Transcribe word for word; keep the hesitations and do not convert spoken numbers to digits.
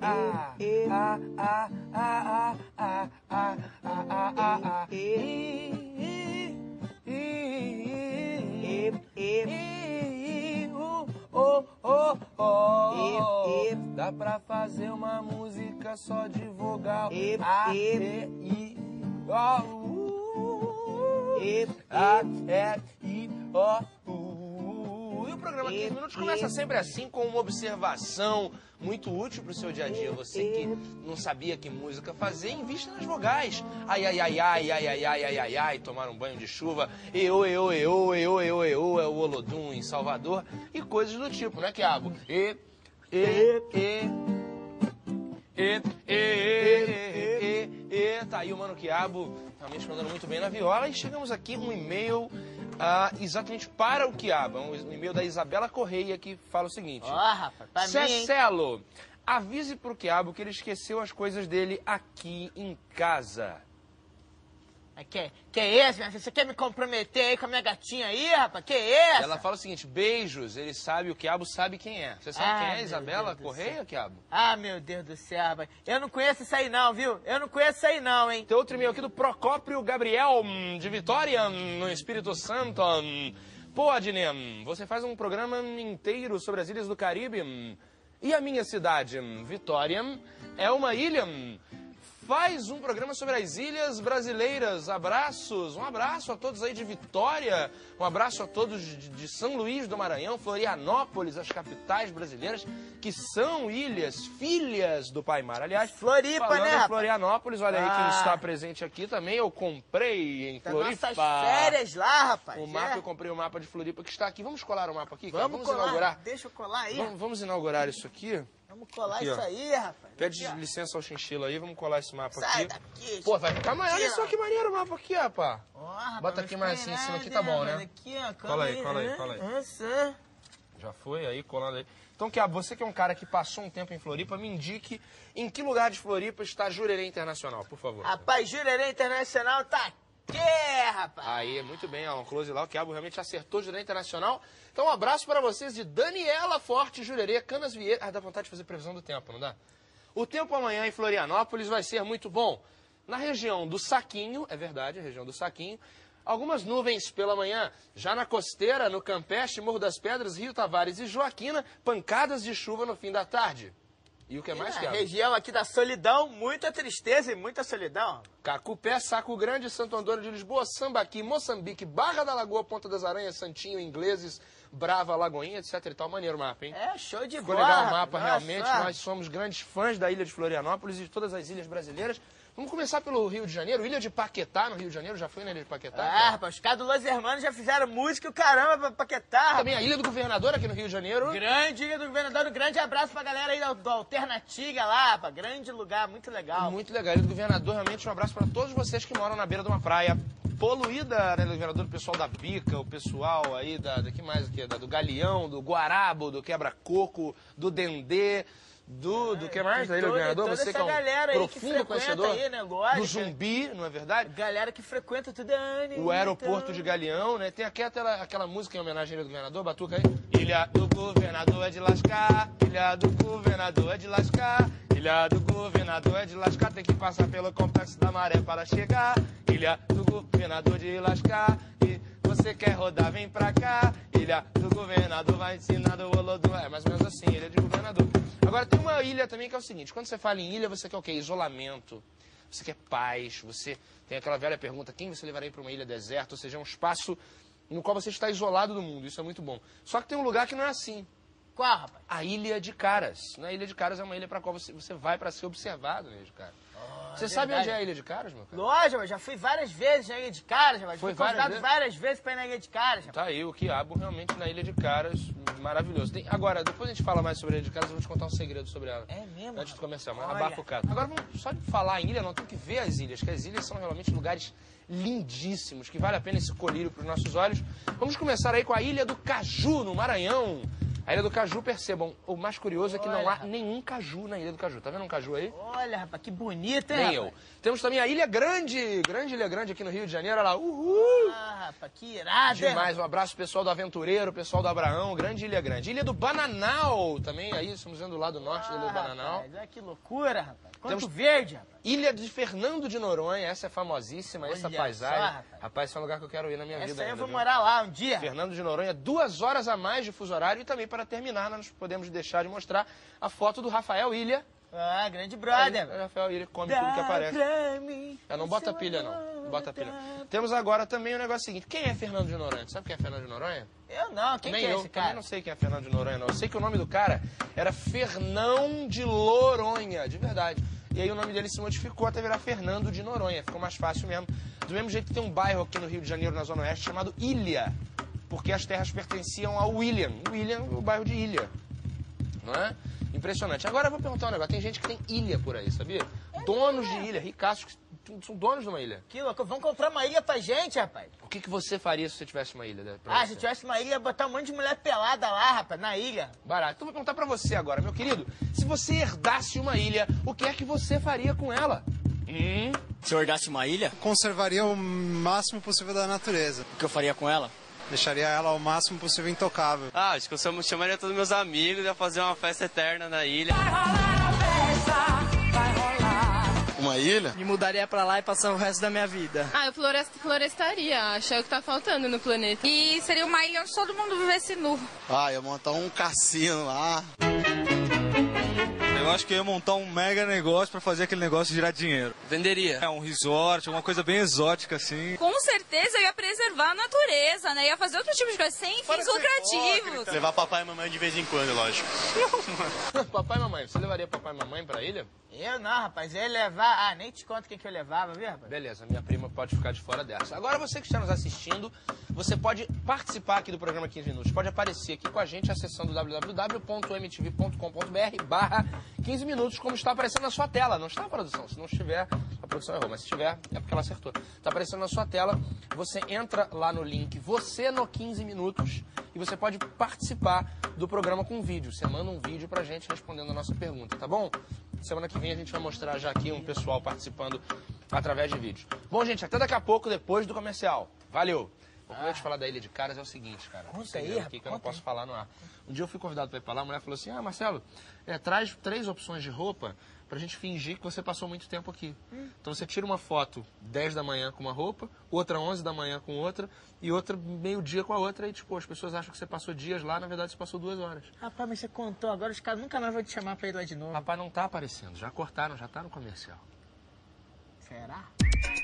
Dá pra fazer uma música só de vogal. A, E, I, O, U. A, E, I, O, U. E o programa quinze Minutos começa sempre assim, com uma observação muito útil pro seu dia a dia. Você que não sabia que música fazer, invista nas vogais. Ai, ai, ai, ai, ai, ai, ai, ai, ai, ai, tomar um banho de chuva. Eu, eu, eu, eu, eu, eu, é o Olodum em Salvador. E coisas do tipo, né, Quiabo? E, e, e... E, e, e, e, e, tá aí o Mano Quiabo realmente mandando muito bem na viola. E chegamos aqui um e-mail ah, exatamente para o Quiabo. Um e-mail da Isabela Correia que fala o seguinte. Ó, oh, rapaz, pra Cecelo, avise pro Quiabo que ele esqueceu as coisas dele aqui em casa. Que, que é isso, minha filha? Você quer me comprometer aí com a minha gatinha aí, rapaz? Que é isso? Ela fala o seguinte, beijos, ele sabe, o Quiabo sabe quem é. Você sabe ah, quem é, Isabela Correia, Quiabo? Ah, meu Deus do céu, rapaz. Eu não conheço isso aí não, viu? Eu não conheço isso aí não, hein? Tem outro e-mail aqui do Procópio Gabriel, de Vitória, no Espírito Santo. Pô, Adnem, você faz um programa inteiro sobre as ilhas do Caribe. E a minha cidade, Vitória, é uma ilha... Faz um programa sobre as ilhas brasileiras. Abraços, um abraço a todos aí de Vitória, um abraço a todos de, de São Luís do Maranhão, Florianópolis, as capitais brasileiras, que são ilhas, filhas do Pai Mar. Aliás, Floripa, falando né, em Florianópolis, olha ah. aí quem está presente aqui também, eu comprei em tá Floripa. Nossas férias lá, rapaz. O mapa, é. eu comprei o mapa de Floripa que está aqui. Vamos colar o mapa aqui? Vamos, Vamos colar. inaugurar. Deixa eu colar aí. Vamos, vamos inaugurar isso aqui. Vamos colar aqui, isso ó. aí, rapaz. Pede aqui, licença ao chinchila aí, vamos colar esse mapa Sai aqui. daqui. Pô, vai ficar maior. Olha só que maneiro o mapa aqui, rapaz. Oh, rapaz, bota aqui mais assim em cima, aqui tá bom, né? Aqui, ó, cola aí, cola aí, cola aí. Nossa. Já foi aí, colando aí. Então, Quiabo, você que é um cara que passou um tempo em Floripa, me indique em que lugar de Floripa está Jurerê Internacional, por favor. Rapaz, Jurerê Internacional tá aqui, rapaz. Aí, muito bem, ó, um close lá, o Quiabo realmente acertou Jurerê Internacional. Então, um abraço para vocês de Daniela Forte, Jurerê, Canas Vieira. Ah, dá vontade de fazer previsão do tempo, não dá? O tempo amanhã em Florianópolis vai ser muito bom. Na região do Saquinho, é verdade, a região do Saquinho, algumas nuvens pela manhã. Já na costeira, no Campeche, Morro das Pedras, Rio Tavares e Joaquina, pancadas de chuva no fim da tarde. E o que mais, que é? A região aqui da solidão, muita tristeza e muita solidão. Cacupé, Saco Grande, Santo Antônio de Lisboa, Sambaqui, Moçambique, Barra da Lagoa, Ponta das Aranhas, Santinho, Ingleses, Brava, Lagoinha, etc e tal. Maneiro o mapa, hein? É, show de Ficou bola. legal o mapa, nossa. realmente. Nós somos grandes fãs da ilha de Florianópolis e de todas as ilhas brasileiras. Vamos começar pelo Rio de Janeiro. Ilha de Paquetá, no Rio de Janeiro. Já foi na Ilha de Paquetá? Ah, cara? rapaz, os caras do Los Hermanos já fizeram música e o caramba pra Paquetá. Também a Ilha do Governador aqui no Rio de Janeiro. Grande Ilha do Governador. Um grande abraço pra galera aí do, do Alternatiga lá, rapaz. Grande lugar, muito legal. Muito legal. Ilha do Governador, realmente um abraço para todos vocês que moram na beira de uma praia poluída, né, do Governador, o pessoal da Bica, o pessoal aí da, da que mais, que, da, do Galeão, do Guarabo, do Quebra-Coco, do Dendê, do, do que mais, da Ilha do Governador, você que é um profundo conhecedor aí, né, do Zumbi, não é verdade? Galera que frequenta tudo. O aeroporto de Galeão, né? Tem aqui aquela, aquela música em homenagem à Ilha do Governador, Batuca aí. Ilha do Governador é de lascar, Ilha do Governador é de lascar, Ilha do Governador é de lascar, tem que passar pelo Complexo da Maré para chegar. Ilha do Governador de lascar, e você quer rodar, vem pra cá. Ilha do Governador vai ensinando o Olodum. É mais ou menos assim, Ilha de Governador. Agora tem uma ilha também que é o seguinte, quando você fala em ilha, você quer o quê? Isolamento, você quer paz, você tem aquela velha pergunta, quem você levaria para uma ilha deserta? Ou seja, é um espaço no qual você está isolado do mundo, isso é muito bom. Só que tem um lugar que não é assim. Qual, rapaz? A Ilha de Caras. Na Ilha de Caras é uma ilha para qual você, você vai para ser observado, né, de cara. Oh, você é sabe verdade. onde é a Ilha de Caras, meu cara? Lógico, eu já fui várias vezes na Ilha de Caras, rapaz. Foi fui várias convidado vezes? várias vezes para ir na Ilha de Caras, rapaz. Tá aí, o Quiabo realmente na Ilha de Caras, maravilhoso. Tem, agora, depois a gente fala mais sobre a Ilha de Caras, eu vou te contar um segredo sobre ela. É mesmo? Antes de começar, mas Olha. abafa o caso. Agora, vamos só de falar em ilha, não, tem que ver as ilhas, que as ilhas são realmente lugares lindíssimos, que vale a pena esse colírio para os nossos olhos. Vamos começar aí com a Ilha do Caju, no Maranhão. A Ilha do Caju, percebam, o mais curioso é que Olha, não há rapaz. nenhum caju na Ilha do Caju. Tá vendo um caju aí? Olha, rapaz, que bonito, hein, Nem rapaz? eu. Temos também a Ilha Grande, grande Ilha Grande aqui no Rio de Janeiro, olha lá, uhul! Ah, rapaz, que irado, hein, Demais, um abraço pessoal do Aventureiro, pessoal do Abraão, grande Ilha Grande. Ilha do Bananal também, aí estamos vendo do lado norte da Ilha do Ah, Bananal. rapaz, olha que loucura, rapaz. Quanto Temos- verde, rapaz. Ilha de Fernando de Noronha, essa é famosíssima, essa Olha paisagem. só, rapaz. Rapaz, esse é um lugar que eu quero ir na minha vida Essa aí eu ainda, vou viu? morar lá um dia. Fernando de Noronha, duas horas a mais de fuso horário. E também, para terminar, nós podemos deixar de mostrar a foto do Rafael Ilha. Ah, grande Aí, brother. o Rafael Ilha come tudo que aparece. É, não bota pilha, não. Não bota pilha. Temos agora também o negócio seguinte. Quem é Fernando de Noronha? Sabe quem é Fernando de Noronha? Eu não, quem Nem que é eu. esse Também cara? não sei quem é Fernando de Noronha, não. Eu sei que o nome do cara era Fernão de Loronha, de verdade. E aí o nome dele se modificou até virar Fernando de Noronha. Ficou mais fácil mesmo. Do mesmo jeito que tem um bairro aqui no Rio de Janeiro, na Zona Oeste, chamado Ilha. Porque as terras pertenciam ao William. William, o bairro de Ilha. Não é? Impressionante. Agora eu vou perguntar um negócio. Tem gente que tem ilha por aí, sabia? Donos de ilha, ricaços, que são donos de uma ilha. Que louco, vamos comprar uma ilha pra gente, rapaz. O que, que você faria se você tivesse uma ilha? né, pra Ah, você? se tivesse uma ilha, ia botar um monte de mulher pelada lá, rapaz, na ilha. Barato. Então vou perguntar pra você agora, meu querido. Se você herdasse uma ilha, o que é que você faria com ela? Hum? Se eu herdasse uma ilha, Conservaria o máximo possível da natureza. o que eu faria com ela? Deixaria ela ao máximo possível intocável. Ah, acho que eu cham- chamaria todos meus amigos e ia fazer uma festa eterna na ilha. Uma ilha? Me mudaria pra lá e passar o resto da minha vida. Ah, eu florest, florestaria, acho que é o que tá faltando no planeta. E seria uma ilha onde todo mundo vivesse nu. Ah, ia montar um cassino lá. Eu acho que eu ia montar um mega negócio pra fazer aquele negócio girar dinheiro. Venderia. É um resort, uma coisa bem exótica assim. Com certeza eu ia preservar a natureza, né? Ia fazer outro tipo de coisa, sem fins lucrativos. Levar papai e mamãe de vez em quando, lógico. Papai e mamãe, você levaria papai e mamãe pra ilha? Eu não, rapaz, eu ia levar... Ah, nem te conto o que, que eu levava, viu, rapaz? Beleza, minha prima pode ficar de fora dessa. Agora você que está nos assistindo, você pode participar aqui do programa quinze minutos. Pode aparecer aqui com a gente acessando w w w ponto m t v ponto com ponto b r barra quinze minutos, como está aparecendo na sua tela. Não está na produção. Se não estiver, a produção errou. Mas se estiver, é porque ela acertou. Está aparecendo na sua tela. Você entra lá no link Você no quinze minutos e você pode participar do programa com vídeo. Você manda um vídeo pra gente respondendo a nossa pergunta, tá bom? Semana que vem a gente vai mostrar já aqui um pessoal participando através de vídeos. Bom, gente, até daqui a pouco, depois do comercial. Valeu! O que eu ia te falar da Ilha de Caras é o seguinte, cara. Conta um segredo aí, aqui que eu conta não posso aí. falar no ar. Um dia eu fui convidado pra ir pra lá, a mulher falou assim, ah, Marcelo, é, traz três opções de roupa pra gente fingir que você passou muito tempo aqui. Hum. Então você tira uma foto dez da manhã com uma roupa, outra onze da manhã com outra, e outra meio-dia com a outra, e tipo, as pessoas acham que você passou dias lá, na verdade você passou duas horas. Rapaz, mas você contou, agora os caras nunca mais vão te chamar pra ir lá de novo. Rapaz, não tá aparecendo, já cortaram, já tá no comercial. Será?